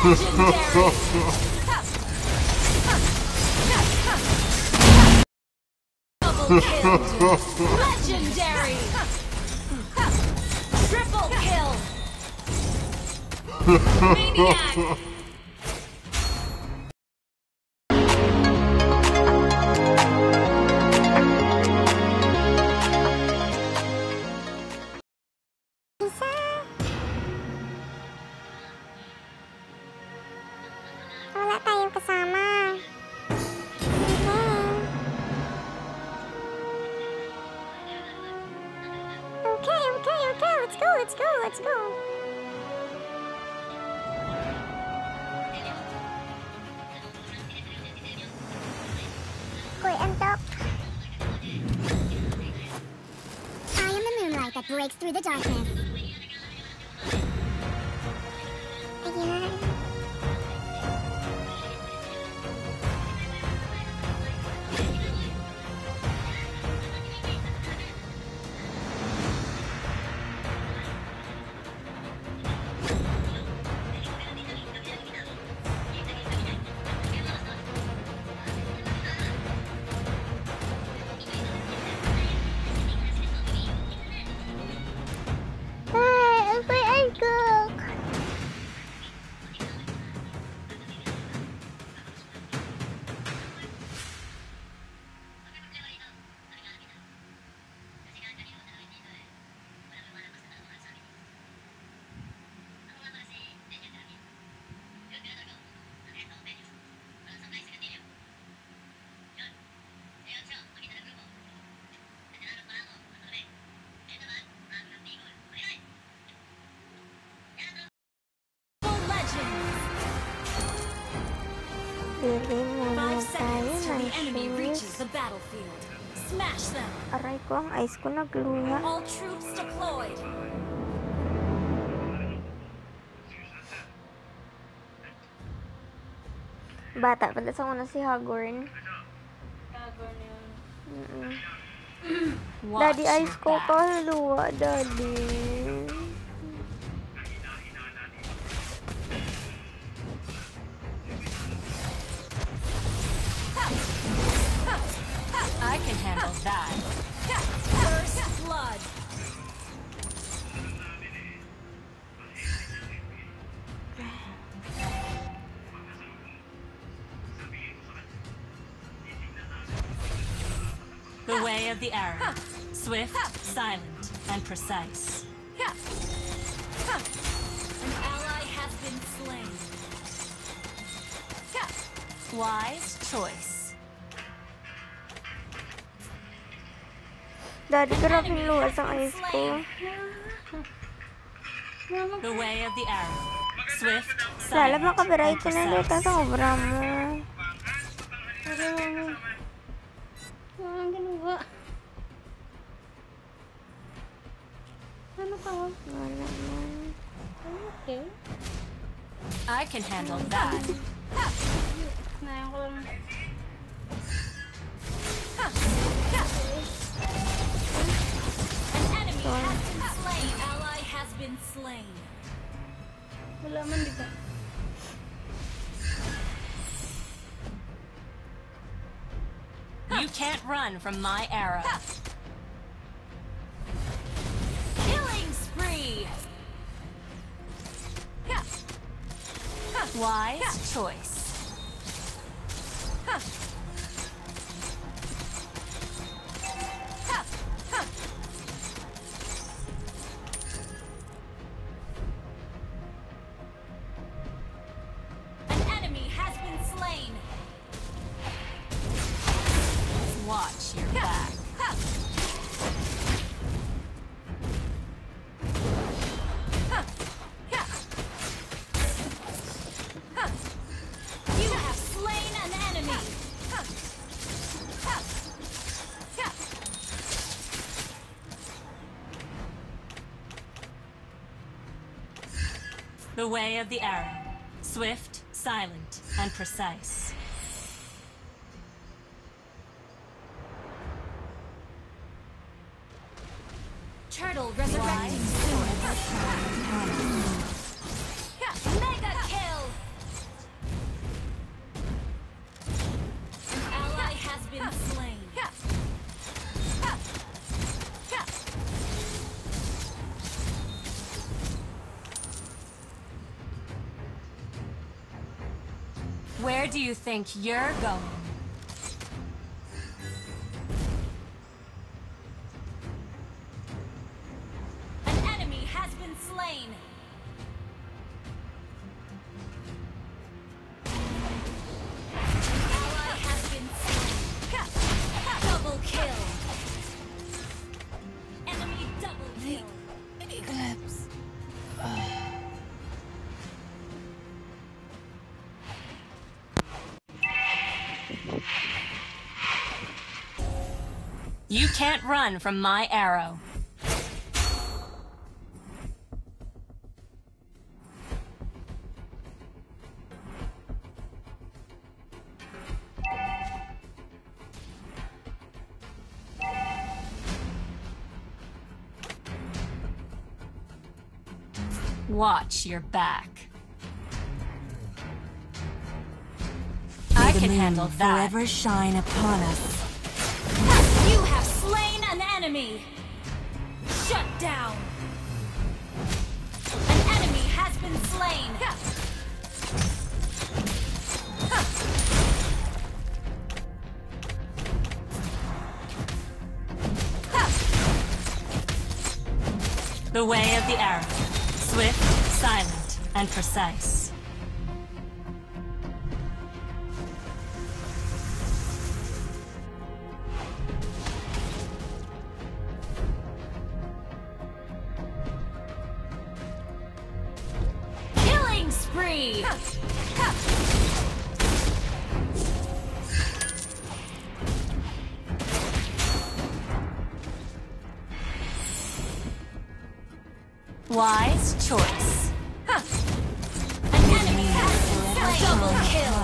Legendary! Double kill! Legendary! Triple kill! Maniac! Wala tayong kasama. Okay. Let's go. Koy, antok. I am the moonlight that breaks through the darkness. Ayan. Bili muna tayo ng shoes. Aray ko, ang ice ko nagluha. All troops deployed. Bata pala sa una si Hagorn. Daddy, ice ko kaluwa, Daddy. I can handle that. First blood. The way of the arrow. Swift, silent, and precise. An ally has been slain. Wise choice. Daddy, grabing luwas ang ice ko. The way of the arrow. Swift, Lala, silent, makabiray and ko na dito precise. sa obra mo. Ano ka? Wala man. Okay. I can handle that. Nayan ko lang. An enemy has been slain. Ally has been slain. Wala man, di ba? You can't run from my arrow. Killing spree. Wise choice. An enemy has been slain. Watch your back. You have slain an enemy. The way of the arrow. Swift, silent, and precise. Turtle resurrecting soon. Mega kill! Where do you think you're going? An enemy has been slain. Ally has been slain. Double kill. Enemy double kill. Eclipse. You can't run from my arrow. Watch your back. I May the can moon handle that. forever shine upon us. You have slain an enemy! Shut down! An enemy has been slain! The way of the arrow. Swift, silent, and precise. Killing spree! Wise choice. An enemy has been double kill.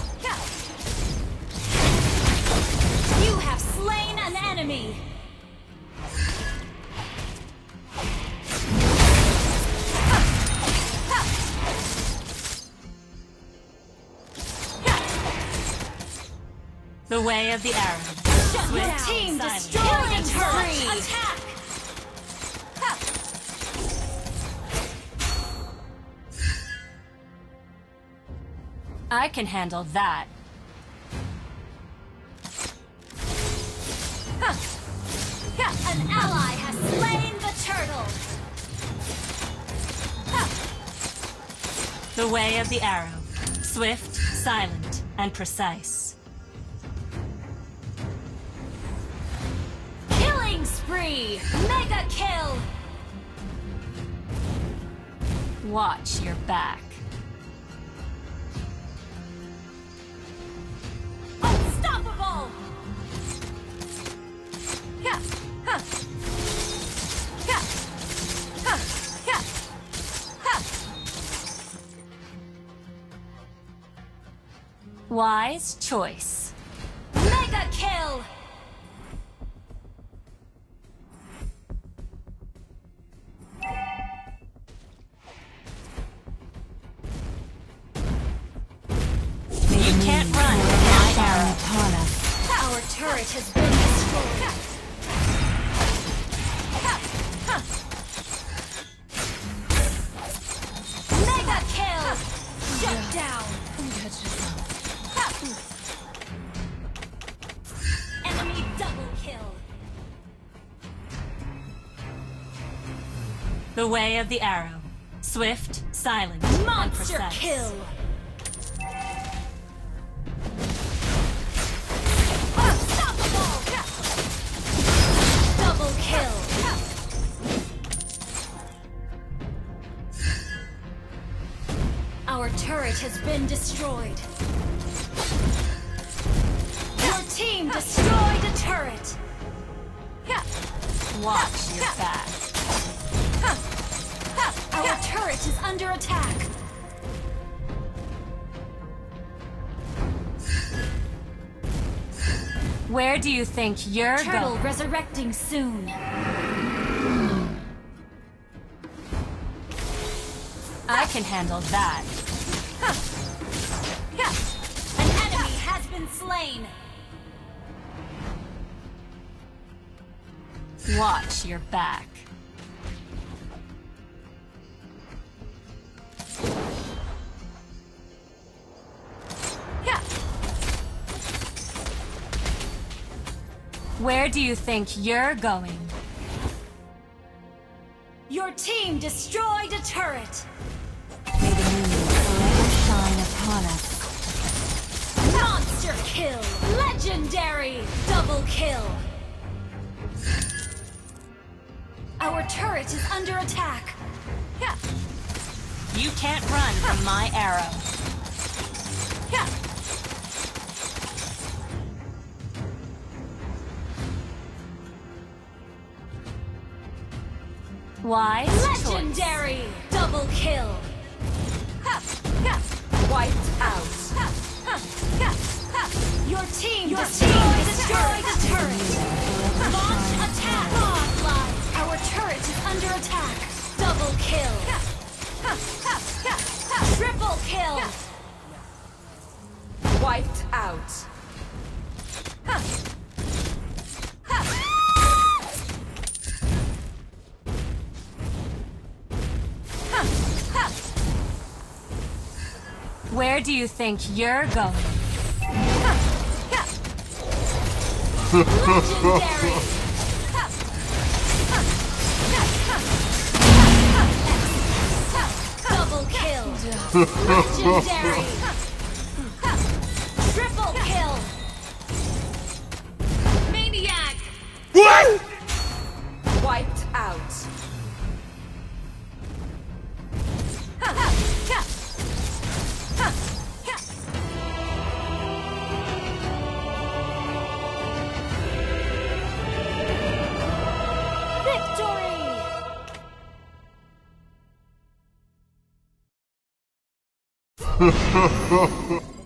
You have slain an enemy. The way of the arrow. Your team destroyed a turret. Attack! I can handle that. An ally has slain the turtle. The way of the arrow. Swift, silent, and precise. Killing spree! Mega kill! Watch your back. Unstoppable! Wise choice. Mega kill! You can't run from my arrow. Upon us. Our turret has been destroyed. Mega kill! Shut down! Enemy double kill. The way of the arrow. Swift, silent, and precise. Kill! Double kill! Our turret has been destroyed. Your team destroyed a turret. Watch your back. Our turret is under attack. Where do you think you're going? Turtle resurrecting soon. I can handle that. An enemy has been slain. Watch your back. Where do you think you're going? Your team destroyed a turret! May the moon forever shine upon us. Monster kill! Legendary! Double kill! Our turret is under attack! Yeah. You can't run from my arrow. Yeah. Wise legendary! Double kill! Wiped out! Your team destroyed the turret! Launch attack! Godlike! Our turret is under attack! Double kill! Triple kill! Wiped out! Where do you think you're going? Legendary! Double kill! Legendary! Triple kill! Maniac! What? Wiped out! Victory!